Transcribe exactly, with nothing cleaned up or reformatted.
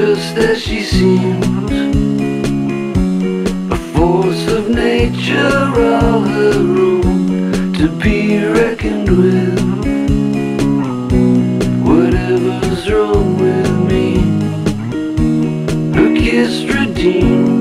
just as she seems, a force of nature all her own, to be reckoned with. Whatever's wrong with me, her kiss redeemed